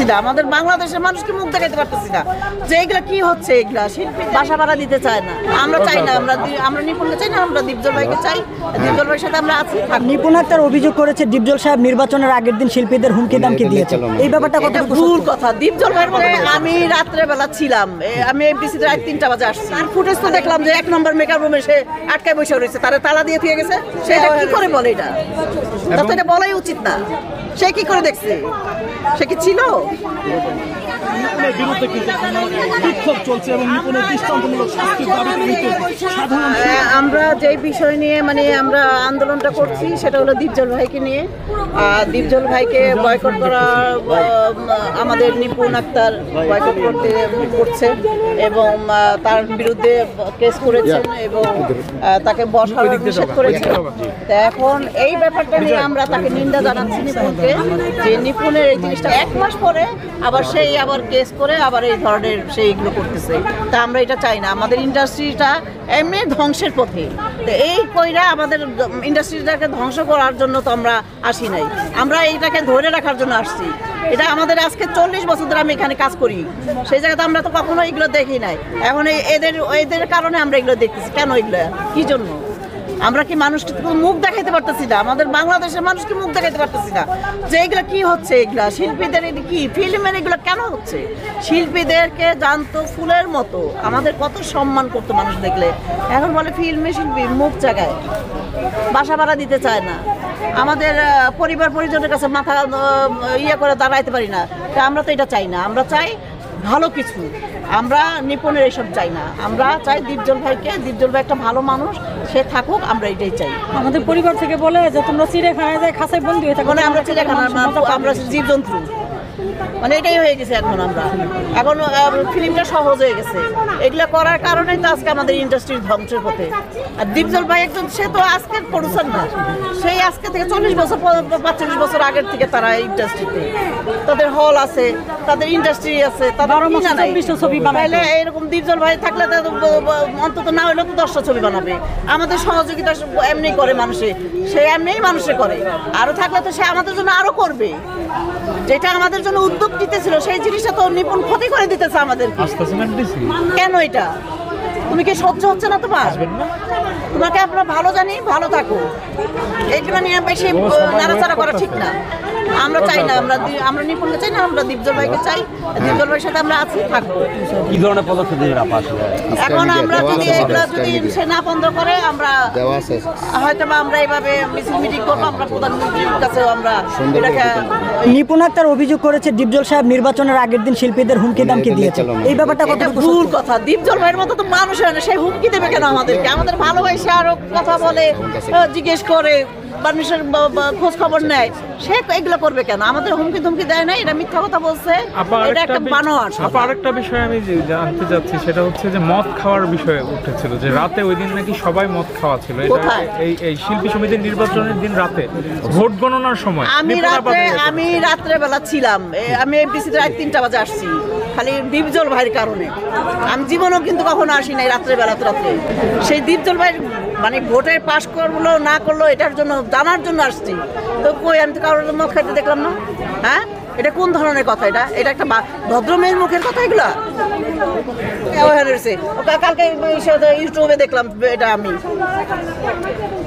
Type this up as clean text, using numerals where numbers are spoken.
না, আমাদের বাংলাদেশের মানুষকে মুখ দেখাতে পারতেছি না যে এগুলা কি হচ্ছে। এগুলা শিল্পী বাসা ভাড়া দিতে চায় না, আমরা চাই না, আমরা নিপুণকে চাই না, আমরা দীপজল ভাইকে চাই, দীপজল ভাইয়ের সাথে আমরা আছি। নিপুণ আক্তার অভিযোগ করেছে দীপজল সাহেব নির্বাচনের আগের দিন শিল্পীদের হুমকি দামকি দিয়েছে, এই ব্যাপারটা কত ভুল কথা। দীপজল ভাইয়ের মধ্যে আমি রাত্রে বেলা ছিলাম, আমি এমপিসিতে রাত 3টা বাজে আসছি, আর ফুটেজ তো দেখলাম যে 1 নম্বর মেকআপ রুমে সে আটকায় বসে রয়েছে, তারা তালা দিয়ে থুয়ে গেছে। সেটা কি করে বলে? এটা তো এটা বলাই উচিত না। সে কি করে দেখছে? সে কি ছিল? আমরা যে বিষয় নিয়ে আমরা আন্দোলনটা করছি সেটা হলো দীপজল ভাইকে নিয়ে। দীপজল ভাইকে বয়কট করা, আমাদের নিপুণ আক্তার বয়কট করছে এবং তার বিরুদ্ধে কেস করেছেন এবং তাকে বসার নিষেধ করেছেন। এখন এই ব্যাপারটা নিয়ে আমরা তাকে নিন্দা জানাচ্ছি নিপুণকে, যে নিপুণের এই জিনিসটা 1 মাস পরে আবার সেই আবার কেস করে আবার এই ধরনের সেইগুলো করতেছে। তা আমরা এটা চাই না। আমাদের ইন্ডাস্ট্রিটা এমনি ধ্বংসের পথে, তো এই কইরা আমাদের ইন্ডাস্ট্রিটাকে ধ্বংস করার জন্য তো আমরা আসি নাই, আমরা এইটাকে ধরে রাখার জন্য আসছি। এটা আমাদের আজকে 40 বছর ধরে আমি এখানে কাজ করি, সেই জায়গাতে আমরা তো কখনো এগুলো দেখি নাই। এখন এদের কারণে আমরা এগুলো দেখতেছি। কেন এগুলো কি জন্য? আমরা কি মানুষকে মুখ দেখাইতে পারতেছি না? আমাদের বাংলাদেশের মানুষকে মুখ দেখাইতে পারতেছি না যে এগুলা কি হচ্ছে। এগুলা শিল্পীদের কি ফিল্মের এগুলো কেন হচ্ছে? শিল্পীদেরকে জানতো ফুলের মতো, আমাদের কত সম্মান করতো মানুষ দেখলে। এখন বলে ফিল্মে শিল্পী, মুখ জায়গায় বাসা ভাড়া দিতে চায় না, আমাদের পরিবার পরিজনের কাছে মাথা ইয়ে করে দাঁড়াইতে পারি না। তা আমরা তো এটা চাই না। আমরা চাই ভালো কিছু, আমরা নিপুণের এইসব চাই না। আমরা চাই দীপজল ভাইকে, দীপজল ভাই একটা ভালো মানুষ, সে থাকুক, আমরা এটাই চাই। আমাদের পরিবার থেকে বলে যে তোমরা চিড়িয়াখানায় যায় খাঁচায় বন্দি হয়ে থাকো, আমরা চিড়িয়াখানা, আমরা জীবজন্তু, এটাই হয়ে গেছে। এখন ফিল্মটা সহজ হয়ে গেছে। এগুলো করার কারণেই তো আজকে আমাদের ইন্ডাস্ট্রির ধ্বংসের পথে। আর দীপজল ভাই একজন, সে তো আজকের প্রডিউসার না, সেই আজকে থেকে 40 বছর 45 বছর আগের থেকে তারা ইন্ডাস্ট্রিতে, তাদের হল আছে, তাদের ইন্ডাস্ট্রি আছে, তাদের ছবি বানাইলে এরকম দীপজল ভাই থাকলে অন্তত না হইলেও তো 10টা ছবি বানাবে। আমাদের সহযোগিতা এমনি করে মানুষে, সে এমনিই মানুষে করে, আরো থাকলে তো সে আমাদের জন্য আরো করবে। যেটা আমাদের জন্য উদ্যোগ দিতেছিল সেই জিনিসটা তো নিপুণ ক্ষতি করে দিতেছে আমাদের। কেন এটা? তুমি কি সহ্য হচ্ছে না তোমার? তোমাকে আমরা ভালো জানি, ভালো থাকো, এইগুলো নিয়ে বেশি নাড়াচাড়া করা ঠিক না। আমরা চাই না, আমরা নিপুণকে চাই না, আমরা দীপজল ভাইকে চাই, দীপজল ভাইয়ের সাথে আমরা আছি, থাকবো। কি ধরনের পদক্ষেপ এখন আমরা যদি এগুলো যদি সে না বন্ধ করে, আমরা হয়তো আমরা এইভাবে মিছিল মিটিং করবো, আমরা প্রধানমন্ত্রীর কাছেও আমরা এটাকে। নিপুণ আক্তার অভিযোগ করেছে দীপজল সাহেব নির্বাচনের আগের দিন শিল্পীদের হুমকি দামকি দিয়েছে, এই ব্যাপারটা কত ভুল কথা। দীপজল ভাইয়ের মতো তো মানুষ হয় না, সে হুমকি দেবে কেন আমাদেরকে? আমাদের ভালোবাসে, আরো কথা বলে, জিজ্ঞেস করে, মানুষের খোঁজ খবর নেয়, সে এগুলো করবে কেন? আমাদের হুমকি ধুমকি দেয় না, এটা মিথ্যা কথা বলছে, এটা একটা বানোয়াট। আরেকটা বিষয় আমি জানতে চাচ্ছি, সেটা হচ্ছে যে মদ খাওয়ার বিষয়ে উঠেছিল, যে রাতে ওই দিন নাকি সবাই মদ খাওয়া ছিল। এই শিল্পী সমিতির নির্বাচনের দিন রাতে ভোট গণনার সময় আমি রাত্রে বেলা ছিলাম, আমি এমপিসিতে রাত 3টা বাজে আসছি, খালি দীপজল ভাইয়ের কারণে। আমি জীবনেও কিন্তু কখনো আসি নাই রাত্রে বেলা। রাত্রে সেই দীপজল ভাই ভোটে পাশ করলো না করলো এটার জন্য জানার জন্য আসছি। তো কই, আমি তো কারোর মদ খাইতে দেখলাম না। হ্যাঁ, এটা কোন ধরনের কথা? এটা একটা ভদ্র মেয়ের মুখের কথা এগুলা? কালকে ইউটিউবে দেখলাম এটা আমি।